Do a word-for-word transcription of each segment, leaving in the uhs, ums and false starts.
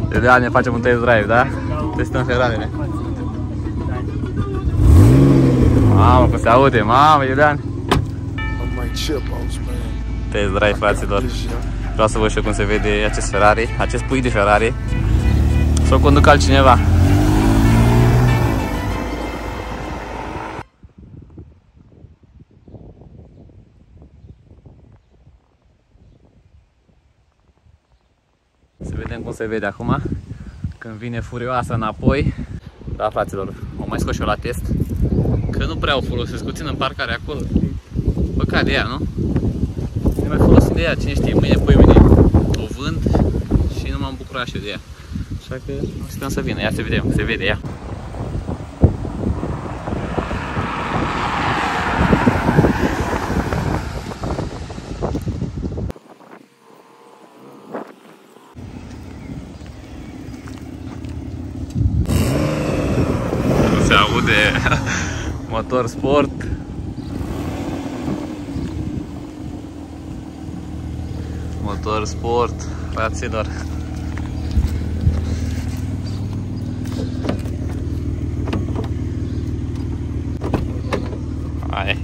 Iulian, ne facem un test drive, da? Testăm Ferrari-le. Mamă, cum se aude, mamă, Iulian. Test drive, fraților. Vreau să văd și eu cum se vede acest Ferrari, acest pui de Ferrari. Să o conduc altcineva. Să vedem cum se vede acum, când vine furioasă înapoi. Da, fraților, o mai scos și eu la test, că nu prea o folosesc, o țin în parcare acolo. Păcat de ea, nu? Ne mai folosim de ea, cine știe, mâine, poi mâine o vând și nu m-am bucurat și eu de ea. Așa că așteptăm să vină, ia să vedem, se vede ea. Se aude motor sport. Motor sport, fraților. Hai.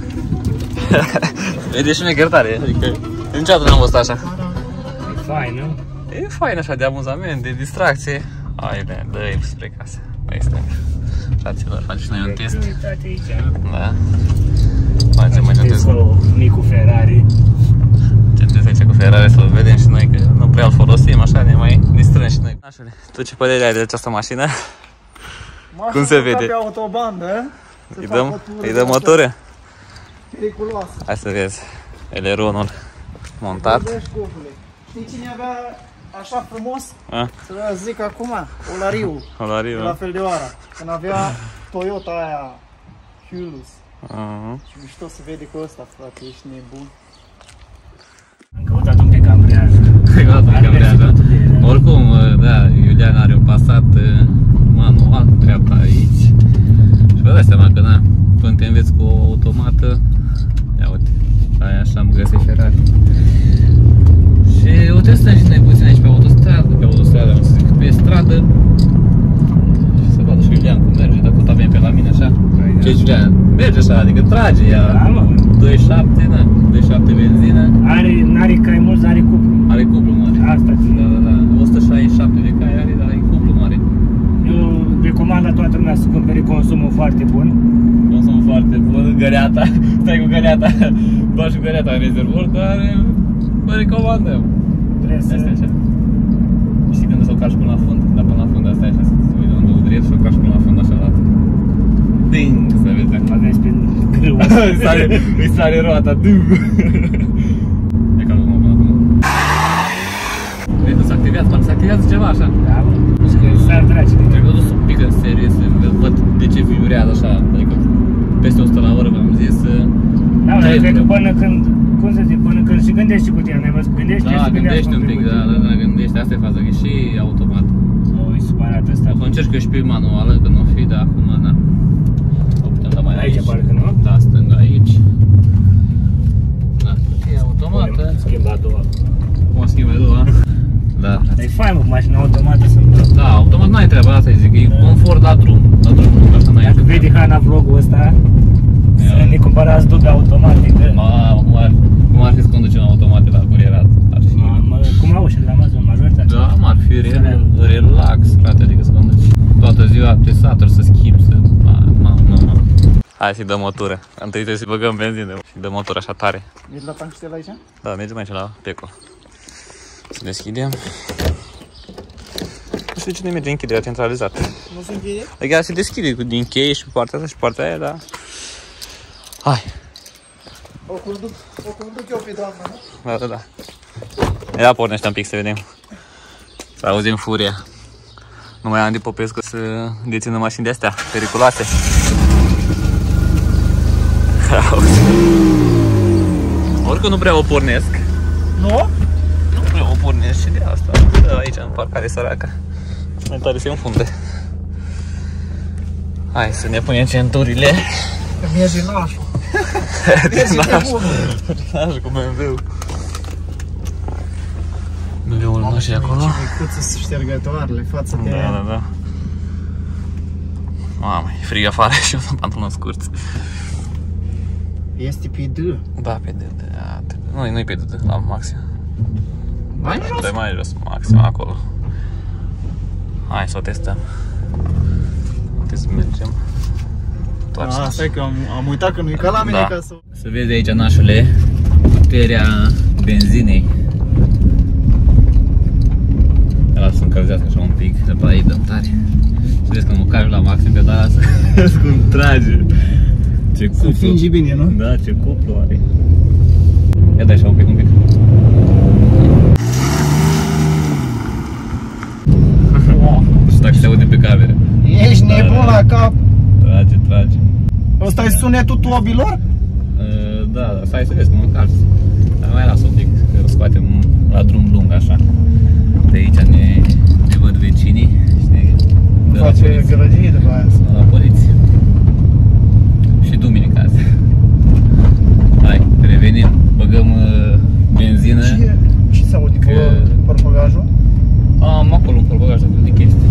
Vede și negrătare, adică niciodată n-am văzut așa. E fain, nu? E fain așa, de amuzament, de distracție. Hai, dă-i spre casă. Mai stâng. Fraților, facem și noi un test. Da. Facem mai un test. Micul Ferrari. Ce test aici cu Ferrari, să-l vedem și noi, că nu prea îl folosim, așa ne mai distrăm și noi. Așa, tu ce părere ai de această mașină? Cum se vede? Pe autobandă. Îi dăm, îi dăm motoră? Periculoasă. Hai să vezi eleronul montat. Știi cine avea așa frumos? A? Să zic acum, Olariu. Olariu, la fel de oară. Când avea Toyota aia Hilux. Uh-huh. Și mișto se vede cu ăsta, frate, ești nebun. Am căutat un pic ambreiaj. Ai căutat un pic ambreiaj, da? Oricum, da, Iulian are un Passat manual, dreapta aici. Și vă dați seama că, na, până te înveți cu o automată, ia uite, aia așa am găsit Ferrari. Și o testăm și noi puțin aici pe autostradă, pe autostradă, am să zic, pe stradă. Și să vadă și Iulian cum merge, dacă tot avem pe la mine așa. Ce Iulian? Merge așa, adică trage ea. Da, mă. doi virgulă șapte, na, doi virgulă șapte benzină. Are, n-are cai mulți, are cuplu. Are cuplu mare. Asta ți. Da, da, da. o sută șaizeci și șapte de cai are, dar are cuplu mare. Eu recomand la toată lumea să cumpere consumul foarte bun. Consumul foarte bun, găreata. Stai cu găreata. Bagi cu găreata în rezervor, dar vă recomandăm. Trebuie să... Asta e așa. Și când să o cași până la fund, dar până la fund asta e așa, să te uiți unde o drept și o cași până la fund așa arată. Ding, să vezi. Mă vezi pe grâu. Îi sare roata. E ca acum până acum. Vezi, s-a activat, parcă se activează ceva așa. Da, mă. Și că s-ar dragi. Trebuie dus un pic în serie să văd de ce vibrează așa, adică peste o sută la oră, v-am zis. Da, dar cred că până când, cum să zic, până când și gândești cu tine, n-ai văzut, gândești da, și gândești un pic, da, da, da, gândești, asta e faza, că e și automat. O, e supărat ăsta. Acum încerc eu și pe manuală, că nu o fi, dar acum, na. O putem da mai aici. Aici parcă, nu? Da, stânga aici. Da, e automată. Schimba a doua. Cum o schimba a doua? Da. Dar e fain, mă, cu mașina automată să-mi dă. Da, automat n-ai treaba, asta îi zic, e confort la drum. La drum, asta n-ai. Dacă vede Hana vlogul ăsta, să ne cumpărați duble automatică. Mamă, cum ar, cum ar fi să conducem automate la curierat? Ar fi... Mamă, cum au și la Amazon, majoritatea. Da, m-ar fi re relax, frate, adică să conduci toată ziua pe satur, să schimbi, să... Mamă, mamă. Hai să-i dăm motoră. Întâi trebuie să-i băgăm benzină și dăm motoră așa tare. Mergi la tankștel aici? Da, mergem aici la Peco. Să deschidem. Nu știu de ce nu merge închiderea centralizată. Nu se încheie? Adică se deschide din cheie și pe partea asta și pe partea aia, dar... Hai! O conduc, o conduc eu pe doamna, nu? Da, da, da. Ia pornește un pic să vedem. Să auzim furia. Numai Andy Popescu să dețină mașini de astea periculoase. Oricum nu prea o pornesc. Nu? Nu prea o pornesc și de asta. Dă aici în parcare săraca. Mai tare se înfunde. Hai să ne punem centurile. Că merge nașul. Merge nebunul. Nașul cu B M W. B M W-ul nostru acolo. Ce micuțe ștergătoarele față de... Da, da, da. Mamă, e frig afară și eu sunt pantaloni scurți. Este pe D. Da, pe D. Nu, nu-i pe D, la maxim. Mai jos? Da, mai jos, maxim acolo. Hai să o testăm. Trebuie să mergem. A, stai că am, am uitat că nu-i ca la mine, da. ca să... Să vezi aici, nașule, puterea benzinei. Lasă să încălzească așa un pic, după aici dăm tare. Să vezi că mă cari la maxim pe data asta. Vezi cum trage. Ce cuplu. Să fingi bine, nu? Da, ce cuplu are. Ia dai așa un pic, un pic. Nu știu dacă se aude pe cameră. Ești nebun la cap. Trage, trage. Ăsta e sunetul tuobilor? Uh, da, da, stai să vezi cum mă încarci. Dar mai las un pic, că o scoatem la drum lung așa. De aici ne, ne văd vecinii și ne dă la Face poliție. gălăgie după aia. La poliție. Și duminica azi. Hai, revenim, băgăm uh, benzină. Ce, ce se aude? Că... Portbagajul? Am acolo un portbagaj de chestii.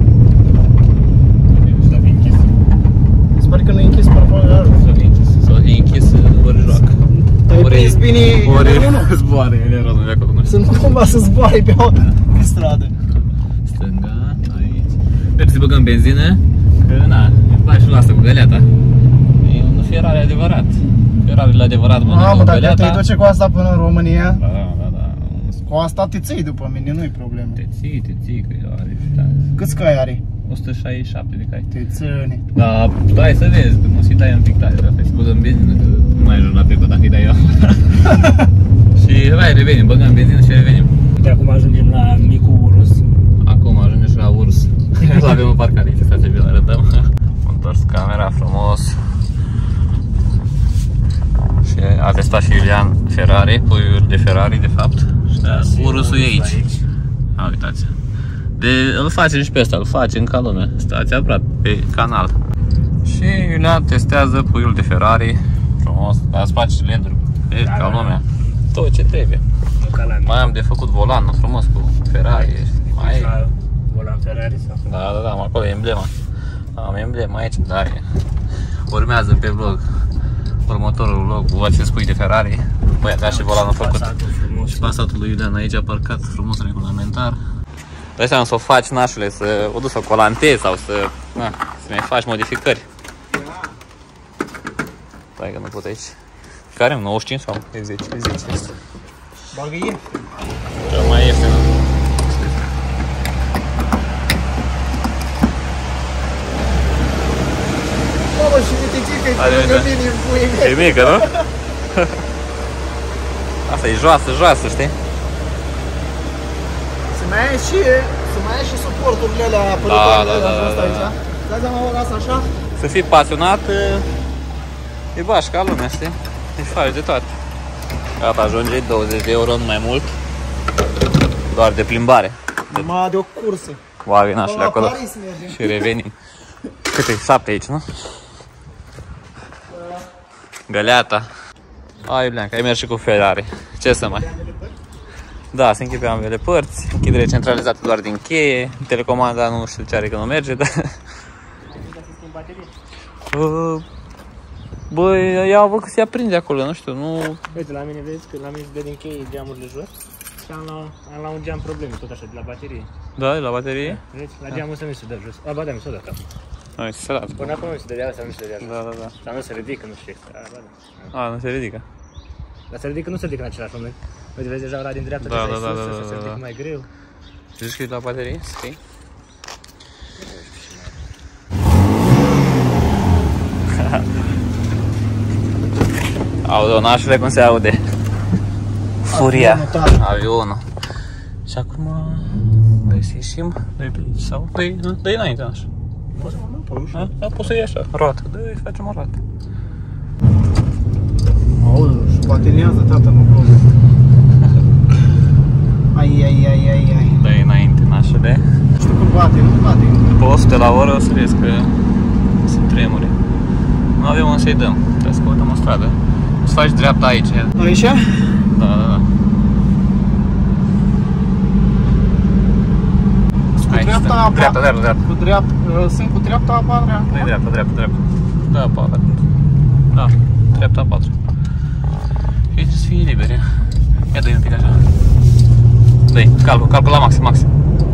Să fie închis. Sper că nu e închis portbagajul. Să fie închis. Să fie închis, ori joacă. Te-ai prins bine ori zboare, ele rozul de acolo, nu știu. Sunt cumva să zboare pe, pe stradă. Stânga, aici. Trebuie să băgăm benzină, că na, îmi place și la asta cu găleata. E un Ferrari adevărat. Ferrari adevărat, mă, Mamă, cu dacă găleata. te duce cu asta până în România, Da, da, da. cu asta te ții după mine, nu-i problemă. Te ții, te ții, că are da. Câți cai are? o sută șaizeci și șapte de cai. Te ține. Da, stai să vezi, că mă să-i dai un pic tare, dar să-i băgăm benzină, că nu mai ajung la trecut dacă îi dai eu. Și hai, revenim, băgăm benzină și revenim. De acum ajungem la micul Urus. Acum ajungem și la Urs. Avem o parcare aici, stai să vi-l arătăm. Am întors camera frumos. Și a testat și Iulian Ferrari, puiuri de Ferrari de fapt. Și da, Urusul e aici. A, uitați. De, îl face și pe ăsta, îl face în ca lumea. Stați aproape pe canal. Și Iulian testează puiul de Ferrari. Frumos, ați face cilindru pe Da, ca da. lumea. Tot ce trebuie. Nu ca la mine. Mai am de făcut volanul frumos cu Ferrari. Mai La volan Ferrari sau? Da, da, da, acolo e emblema. Am emblema aici, da, e. Urmează pe vlog. Următorul vlog, văd ce spui de Ferrari. Băi, avea și volanul făcut. Pasatul frumos. Și pasatul lui Iulian aici a parcat frumos, regulamentar. Dai seama să o faci, nașule, să o duci să o colantezi sau să, na, să mai faci modificări. Stai că nu pot aici. Care am? nouăzeci și cinci sau? E zece, e zece. Bagă e. Cel mai ieftin. Mamă, și mitichică e Hai, lângă uite. mine în puii mei. E mică, nu? Asta e joasă, joasă, știi? Să mai ai și, să mai ai și suporturile alea Da, apărătoare da, da, alea da, ăsta da. aici. Dai seama, mă, asta așa? Să fii pasionat, e bași ca lumea, știi? Își faci de toate. Gata, ajunge, douăzeci de euro, nu mai mult. Doar de plimbare. Numai de o cursă. Oare nașule La acolo. Paris mergem. Și revenim. Câte? Șapte aici, nu? Găleata. A, Iulian, că ai mers și cu Ferrari. Ce să mai? Da, se închid pe ambele părți. Închidere centralizată doar din cheie. Telecomanda nu știu ce are că nu merge, dar... Uh, Băi, ea văd că se aprinde acolo, nu știu, nu... Uite, la mine vezi că la mine se dă din cheie geamurile jos. Și am la, am la un geam probleme, tot așa, de la baterie. Da, la baterie? Vezi? La geamul ăsta nu se dă jos. A, ba da, mi s-o dă capul. Nu, se lasă. Până acum nu se dădea sau nu se dădea jos. Da, da, da. Sau nu se ridică, nu știu ce. A, ba da. A, nu se ridică. Dar se ridică, nu se ridică în același moment. Uite, vezi deja ăla din dreapta, Da, deja da, e da, sus, da, ăsta da, se da. ridică mai greu. Zici că e la baterie? Scrii? Aude, nașule, cum se aude? Furia. Avionul tare. Avionul. Și acum... Dă-i să ieșim? Dă-i pe aici sau? Dă-i dă înainte, așa. Poți să mă dau pe ușă? Da, poți să iei așa. Roată. Dă-i, facem o roată. Aoleu, și patinează, tata, mă glumă. Ai, ai, ai, ai, ai. Dă-i înainte, nașule. Nu știu cum bate, nu bate. Pe o sută la oră o să vezi că sunt tremuri. Nu avem unde să-i dăm. Trebuie să căutăm o stradă. O să faci dreapta aici. Aici? Da, da, da. a Dreapta, dreapta, dreapta. Cu dreapta, sunt cu dreapta a patra. Nu-i dreapta, dreapta, dreapta. Da, a patra. Da, dreapta a patra. Și aici să fie liber, ia. Ia dă-i un pic așa. Dă-i, calcă, calcă la maxim, maxim.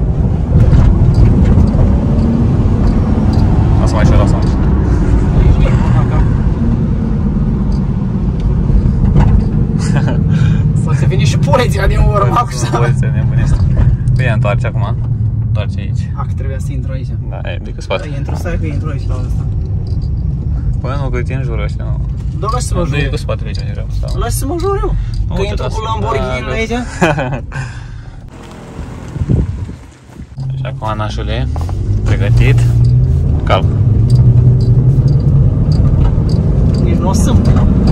Lasă mai așa, lasă mai așa. Să se vine și poliția din urmă cu să... Poliția nebunește. Bine, întoarce acum. Întoarce aici. Ah, că trebuia să intru aici. Da, e, de cu spate. Da, intru, stai că intru aici la ăsta. Păi nu, că te înjură ăștia, nu. Da, lași să mă jur. E cu spatele aici, unde vreau să stau. Lași să mă jur eu. Că intru cu Lamborghini aici. Deci acum nașule, pregătit. Calc. Nici nu o sunt.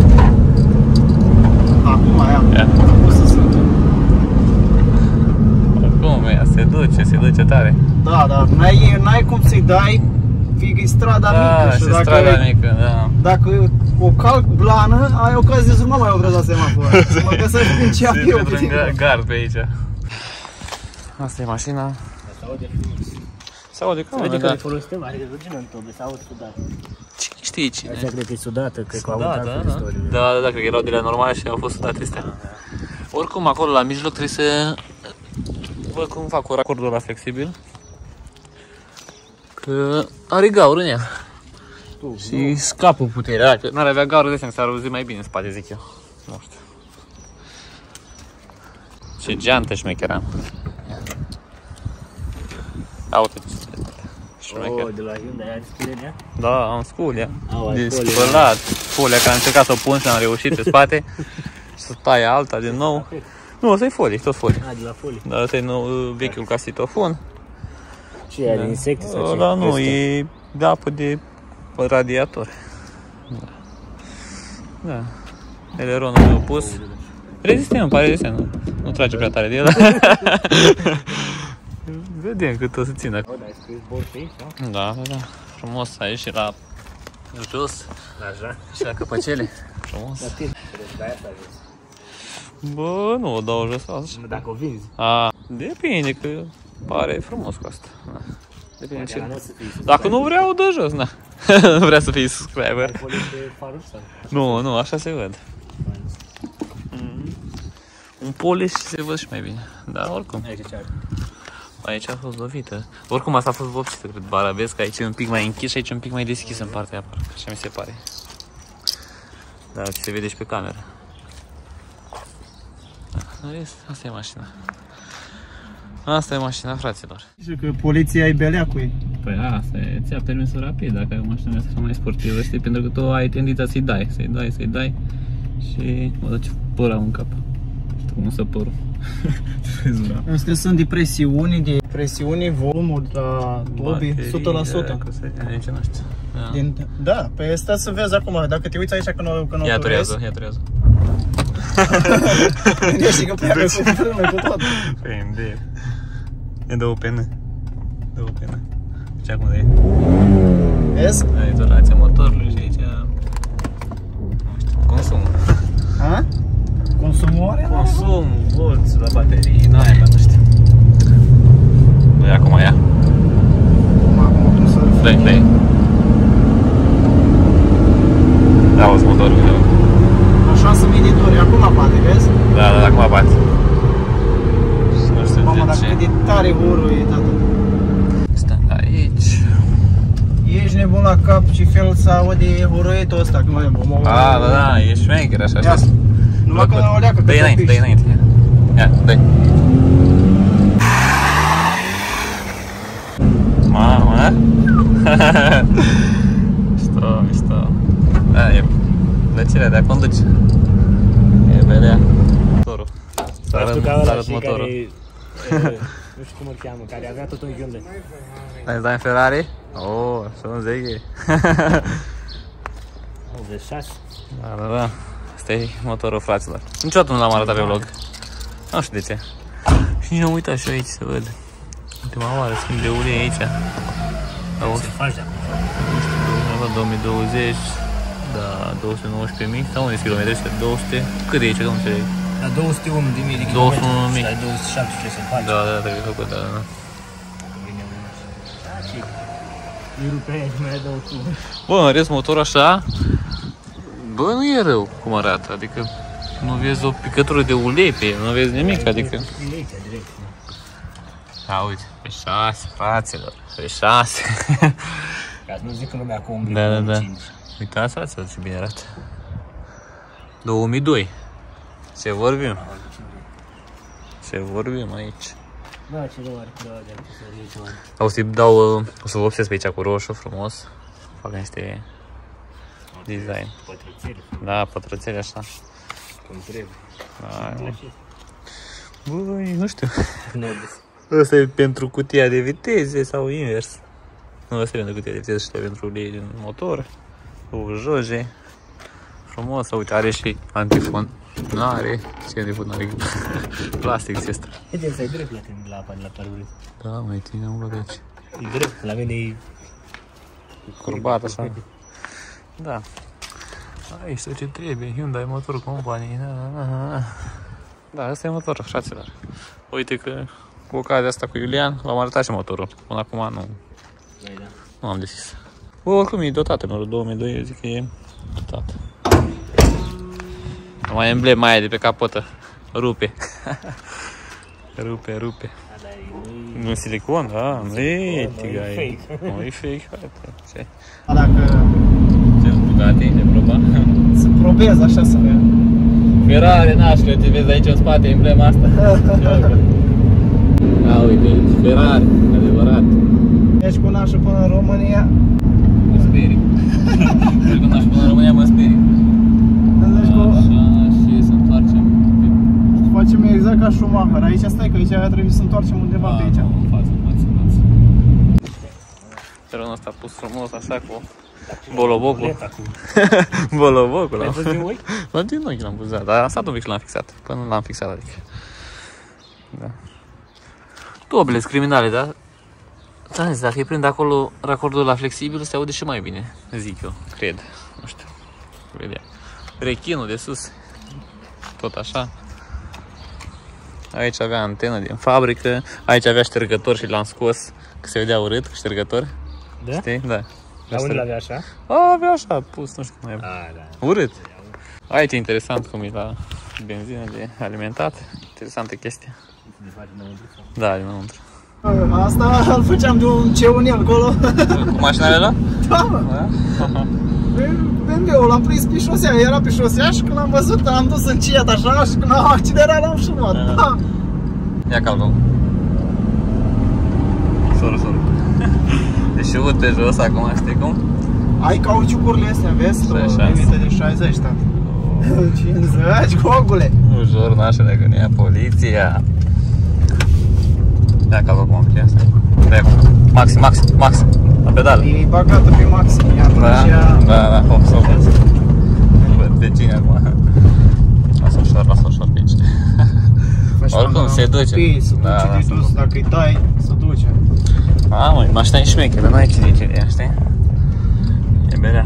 Acum aia. Ia. O să sunt. Oricum, ea se duce, se duce tare. Da, da, n-ai, n-ai cum să-i dai, fie că e strada Da, mică și și dacă, strada mică, da. dacă o calc blană, ai ocazie să nu mai opresc la semafor. Să mă găsești prin ce Se eu intră puțin. în gard pe aici. Asta e mașina. Se aude frumos. Se aude Se ca vede una, că da. e folosită mare de rugină în tobe, se aude sudată. Cine știe cine? Asta cred că e sudată, cred că au Da, avut da, altfel da. istorie. Da, da, da, cred că erau de la normale și au fost sudate astea. Oricum, acolo la mijloc trebuie să văd cum fac cu racordul ăla flexibil. Că are gaură în ea. Și scapă puterea. Dacă n-ar avea gaură de s-ar auzi mai bine în spate, zic eu. Nu știu. Ce geantă șmecheră am. Ia uite ce șmecher. Oh, de la Hyundai ai schilerea? Da, am sculia. Au, ai Din folie, spălat. Folia care am încercat să o pun și am reușit pe spate. Să taie alta din nou. Nu, ăsta e folie, tot folie. Ah, de la folie. Dar ăsta e nou, vechiul casitofon. Ce e, de insecte sau ce? Ăla nu, Peste. e de apă de radiator. Da. Da. Eleronul meu pus. Rezistent, îmi pare rezistent. Nu, nu trage prea tare de el. Vedem cât o să țină. Oh, dar ai scris bord pe aici, nu? Da, da, da. Frumos aici și la jos. Așa. Și la căpăcele. Frumos. La tine, de aia s-a jos. Bă, nu o dau jos așa. Dacă o vinzi. A, depinde că pare frumos cu asta. Da. Depinde Poate la ce. nu o să fii sus. Dacă nu vreau, o dă jos, na. Nu vrea să fii subscriber. Ai folie pe faruș sau? Nu, nu, așa se văd. Un polish se văd și mai bine. Dar oricum, Aici ce are? aici a fost lovită. Oricum asta a fost vopsită, cred, bara. Vezi că aici e un pic mai închis și aici e un pic mai deschis în partea aia, parcă, așa mi se pare. Dar se vede și pe cameră. Da, în rest, asta e mașina. Asta e mașina, fraților. Și că poliția e belea cu ei. Păi asta e, ți-a permis rapid, dacă ai o mașină asta mai sportivă, știi? Pentru că tu ai tendința să-i dai, să-i dai, să-i dai și mă duce păra în cap. Știu cum să părul. Îmi stresăm de presiuni, de presiuni, volumul la tobii, o sută la sută. Nici nu știu. Da. Din, da, păi stai să vezi acum, dacă te uiți aici când o, când o Ia turezi, turează, ia turează. gândește că pleacă cu frână, cu tot. Păi, de e două penă. Două penă. Deci acum de e. Vezi? Da, e donația motorului și aici... Nu știu, consumul. Ha? Consumul are? Consum, volți la baterii, n-ai, bă, nu știu. Dă-i acum ea. Acum trebuie să-l Dă-i, dă-i. Da, auzi motorul. așa să medituri, acum bate, vezi? Da, da, acum bate. Nu știu Mamă, dacă de cât ce. de tare urul e, tată. Stâng aici. Ești nebun la cap și fel să aude huruitul ăsta, când mai bom. A, da, da, e șmecher așa, Ia. știi? Numai că o leacă, că Dă-i te înainte, dă-i opiși. înainte. Ia, dă-i. Mamă, a? Mișto, mișto. Da, e plăcerea de a conduce. E belea. Motorul. Să Nu știu arăt, ca să ăla, arăt știi, motorul. care, e, nu știu cum îl cheamă, care avea tot un Hyundai. Ai dat în Ferrari? Oh, să nu zic. optzeci și șase. Da, da, da. Asta e motorul, fraților. Niciodată nu l-am arătat pe vlog. Nu știu de ce. Și nici n-am uitat și eu aici să văd. Ultima oară, schimb de ulei aici. Da, Se faci de acum. două mii douăzeci, da, două sute nouăsprezece mii, sau unde sunt kilometri ăștia? două sute? Cât e aici, că nu înțeleg? La două sute unu de mii de două sute unu de mii. kilometri. La două sute șaptesprezece se face. Da, da, trebuie făcut, da, da. Vine unul. și îi rupe aia și mai dau tu. Bă, în rest, motorul așa, bă, nu e rău cum arată, adică nu vezi o picătură de ulei pe el, nu vezi nimic, adică... Uleița direct. A, uite, pe șase, fraților, pe șase. Ca să nu zic lumea cu umbrii. Da, da, da. Uitați, fraților, ce bine arată. două mii doi. Ce vorbim? Ce vorbim aici? Da, ce rău are cu de ce să zici oameni. O să-i dau, o să vă obsesc pe aici cu roșu frumos. Fac niște design. Pătrățele. Da, pătrățele așa. Cum trebuie. Da, băi, nu știu. Ăsta e pentru cutia de viteze sau invers? Nu, ăsta e pentru cutia de viteze și pentru ulei din motor. Cu joje. Frumos, uite, are și antifon. Nu are, ce antifon are? Plastic ce ăsta. Haideți să-i drept la tine la apa de la parbriz. Da, mai ține un băg aici. E drept, la mine e... Curbat așa. Da. Aici tot ce trebuie, Hyundai Motor Company. Da, ăsta e motorul, fraților. Uite că cu ocazia asta cu Iulian l-am arătat și motorul. Până acum nu, nu am decis. Bă, oricum e dotat în două mii doi, eu zic că e dotat. Mai emblema aia de pe capotă. Rupe. Rupe, rupe. Nu e silicon, da? Nu e tigai. Nu e fake, frate. Ce? Dacă Ce Bugatti, de proba? să probez așa să vezi. Ferrari, nașule, te vezi aici în spate emblema asta. Da, uite, Ferrari, adevărat. Ești cu nașul până în România. Mă sperii. Ești cu nașul până în România, mă sperii. Așa, și să întoarcem. Facem exact ca Schumacher. Aici stai, că aici trebuie să întoarcem undeva pe aici. În față, în față, în față. Terenul ăsta pus frumos, așa, cu bolobocul. Bolobocul. L-ai pus din ochi? La din ochi l-am pus, da, dar am stat un pic și l-am fixat. Până l-am fixat, adică. Da. Toblezi criminale, da? Ți-am zis, dacă îi prind acolo racordul la flexibil, se aude și mai bine, zic eu, cred. Nu știu. Vedea. Rechinul de sus. Tot așa. Aici avea antenă din fabrică. Aici avea ștergător și l-am scos, că se vedea urât cu ștergător. Da? Știi? Da. La unde l-avea așa? A, avea așa, pus, nu știu cum e. A, da. Urât. Aici e interesant cum e la benzină de alimentat. Interesantă chestie. Da, dinăuntru. Asta îl făceam de un C unu acolo. Cu mașina ăla? Da, mă. B M W-ul l-am prins pe șosea, era pe șosea și când l-am văzut, am dus încet așa și când am accelerat, l-am șumat. Da. Ia calcă. Soră, soră. Deci ud pe jos acum, știi cum? Ai cauciucurile astea, vezi? O limită de șaizeci, tată. cincizeci, cogule. Ușor, nașule, că ne ia poliția. Ia calcă cum am chestia asta. Dă-i acum. Maxim, maxim, maxim. La pedală. E bagată pe maxim, iar Da, ea... da, da, hop, să văd. Văd pe cine acum. Lasă ușor, lasă ușor pe aici. Oricum, se duce. Se duce de dus, dacă îi tai, se duce. A, măi, mașina e șmecheră, n-ai ce zice de ea, știi? E berea.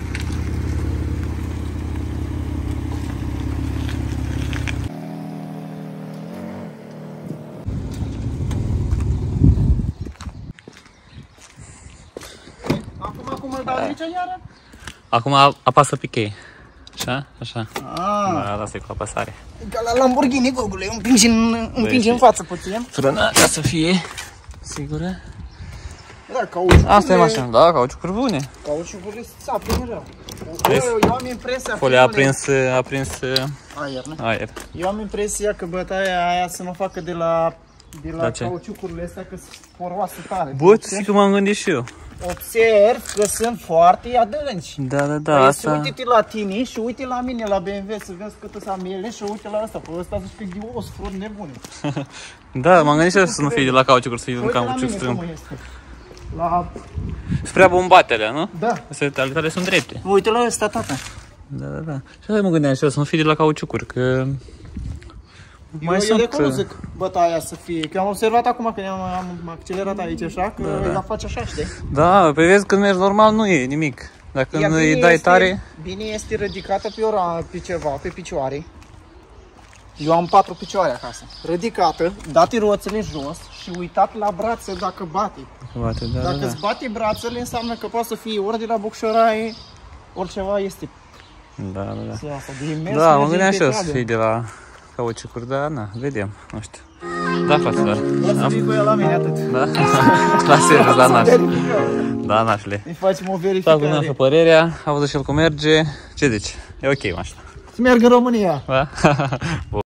Acum cum îl dau aici iară? Acum apasă pe chei. Așa? Așa. Ah. Da, asta e cu apăsare. Ca la Lamborghini, gogule, împingi în, împingi în față puțin. Frâna ca să fie sigură. Da, cauciucurile... Asta e mașina, da, cauciucuri bune. Cauciucurile țapă în rău. Vezi? Eu, eu am impresia... Folia a prins, a prins Aer, nu? aer. Eu am impresia că bătaia aia să nu facă de la... De la Da, ce? cauciucurile astea, că sunt poroase tare. Bă, tu știi că m-am gândit și eu. Observ că sunt foarte adânci. Da, da, da, Păi asta... uite-te la tine și uite la mine la B M W să vezi cât să am ele și uite la ăsta. Păi ăsta zici că e dios, frod nebune. Da, m-am gândit și eu să nu fie de la cauciucuri, să fie un Uite la cauciuc mine strâmb. cum este. La... Spre bombatele, nu? Da. Astea ale tale sunt drepte. Uite la ăsta, tata. Da, da, da. Și asta mă gândeam și eu, să nu fie de la cauciucuri, că... Mai eu, eu de acolo zic bătaia să fie, că am observat acum când am, am accelerat aici așa, că da, da. La face așa, știi? Da, pe vezi când mergi normal nu e nimic. Dacă Iar nu bine îi dai este, tare... Bine este ridicată pe, ora, pe ceva, pe picioare. Eu am patru picioare acasă. Ridicată, date roțele jos și uitat la brațe dacă bate. Bate, da, Dacă da, îți bate brațele, înseamnă că poate să fie ori de la bucșoraie, oriceva este. da, da, da. Asta, de mers, Da, mă merge gândeam și eu să impecabil. fie de la cauciucuri, dar na, vedem, nu știu. Da, fraților. Poți să vii cu el la mine atât. Da? La serios, da, naș. Da, nașle. Îi facem o Da, verificare. gândeam părerea, a văzut și el cum merge. Ce zici? E ok mașina. Să merg în România. Da? Bun.